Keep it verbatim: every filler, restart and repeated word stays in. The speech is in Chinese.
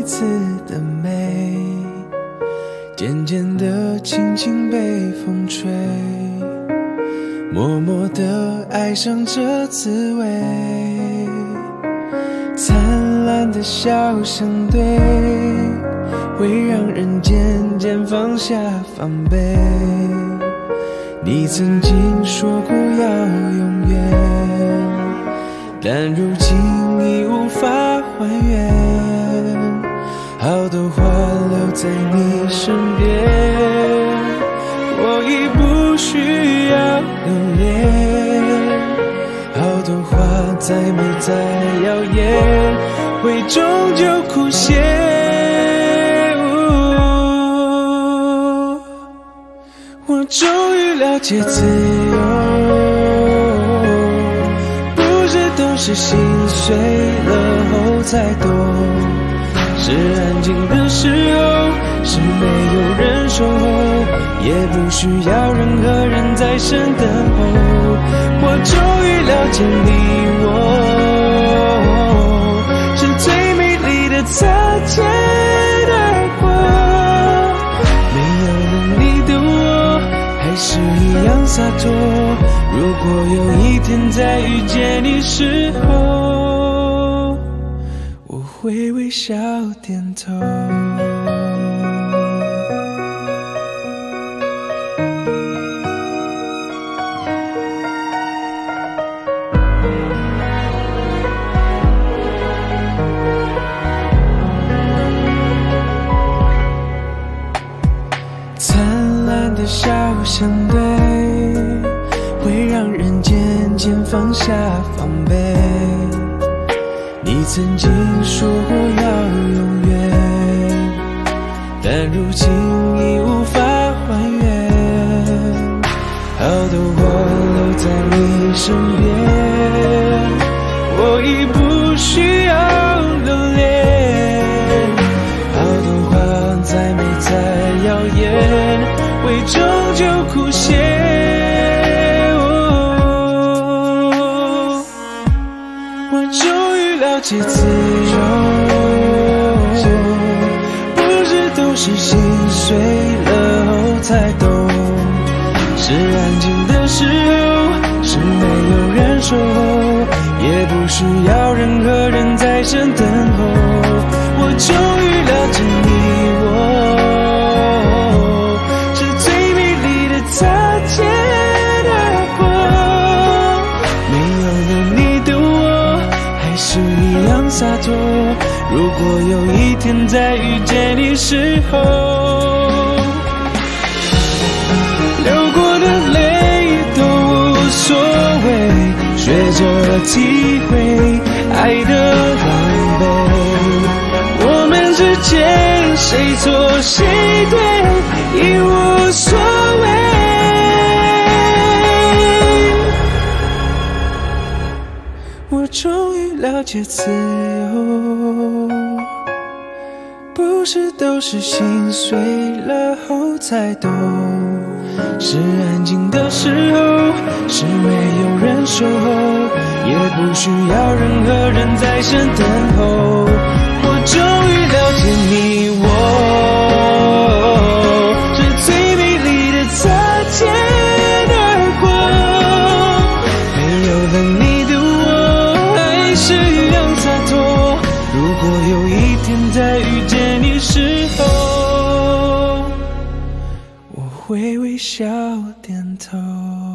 次的美，渐渐的轻轻被风吹，默默的爱上这滋味。灿烂的笑相对，会让人渐渐放下防备。你曾经说过要永远，但如今已无法还原。好多话留在你身边，我已不需要留恋。好多话再美再耀眼，会终究枯谢。我终于了解自由，不是都是心碎了后才懂。是安静的时候，是没有人守候，也不需要任何人在身等候。我终于了解你我，是最美丽的擦肩而过。没有了你的我，还是一样洒脱。如果有一天再遇见你时候，我会微笑点头。灿烂的笑相对，会让人渐渐放下防备。你曾经说过要永远，但如今已无法还原。好多话留在你身边，我已不需要留恋。好多话再美再耀眼，会终究枯谢。我终于了解自由，不是都是心碎了后才懂。是安静的时候，是没有人守候，也不需要任何人在身等候。我终于了解你我，是最美丽的擦肩而过。没有了你的我，还是一样洒脱。如果有一天再遇见你时候，流过的泪都无所谓，学着体会爱的狼狈。我们之间谁错谁对已无所谓。我终于了解自由，不是都是心碎了后才懂。是安静的时候，是没有人守候，也不需要任何人在身等候。我终于了解你我，是最美丽的擦肩而过。没有了你的我，还是一样洒脱。如果有一天再遇见你时候，我会微笑点头。